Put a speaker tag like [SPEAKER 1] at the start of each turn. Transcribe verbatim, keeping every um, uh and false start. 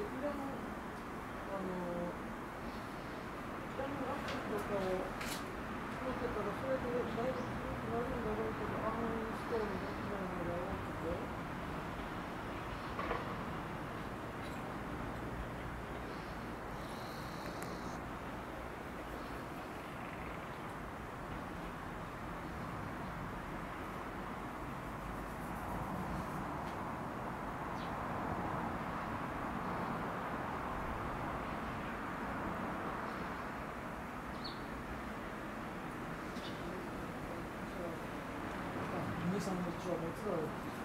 [SPEAKER 1] 裏の、あの、裏の枠とかを見てたら、それでだいぶなるんだろうけど、アンストールできないのが多くて。に、さんにちは持つだろうって。